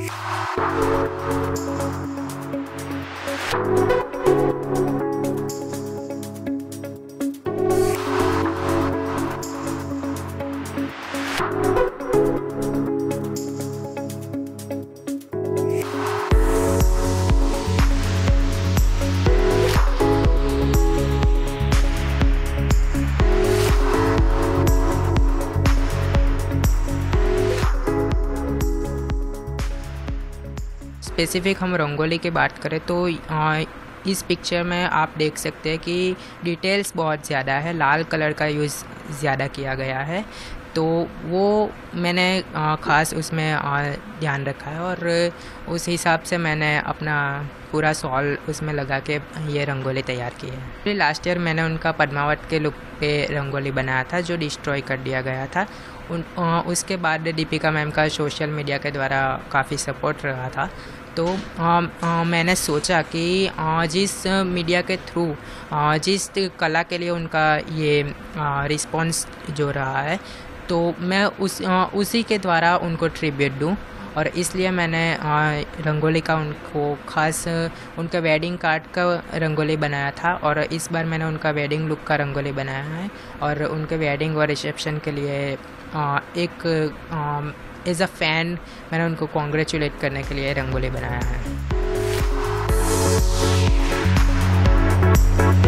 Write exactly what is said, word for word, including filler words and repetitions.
Specific हम रंगोली की बात करें तो आ, इस पिक्चर में आप देख सकते हैं कि डिटेल्स बहुत ज़्यादा है, लाल कलर का यूज़ ज़्यादा किया गया है, तो वो मैंने ख़ास उसमें ध्यान रखा है और उस हिसाब से मैंने अपना पूरा सॉल उसमें लगा के ये रंगोली तैयार की है। फिर लास्ट ईयर मैंने उनका पद्मावत के लुक पे रंगोली बनाया था जो डिस्ट्रॉय कर दिया गया था। उन आ, उसके बाद दीपिका मैम का सोशल मीडिया के द्वारा काफ़ी सपोर्ट रहा था, तो आ, आ, मैंने सोचा कि आ, जिस मीडिया के थ्रू जिस कला के लिए उनका ये रिस्पॉन्स जो रहा है, तो मैं उस आ, उसी के द्वारा उनको ट्रिब्यूट दूं, और इसलिए मैंने आ, रंगोली का उनको ख़ास उनके वेडिंग कार्ड का रंगोली बनाया था, और इस बार मैंने उनका वेडिंग लुक का रंगोली बनाया है, और उनके वेडिंग और रिसेप्शन के लिए आ, एक एज अ फ़ैन मैंने उनको कॉन्ग्रेचुलेट करने के लिए रंगोली बनाया है।